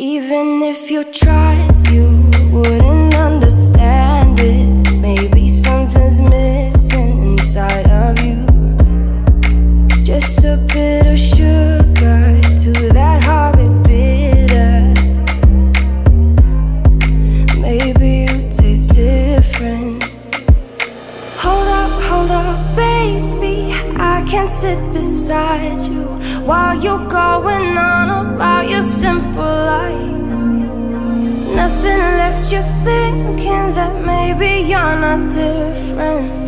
Even if you tried, you wouldn't understand it. Maybe something's missing inside of you. Just a bit of sugar to that horrid bitter. Maybe you taste different. Hold up, baby, I can sit beside you while you're going on about your simple life. Nothing left you thinking that maybe you're not different.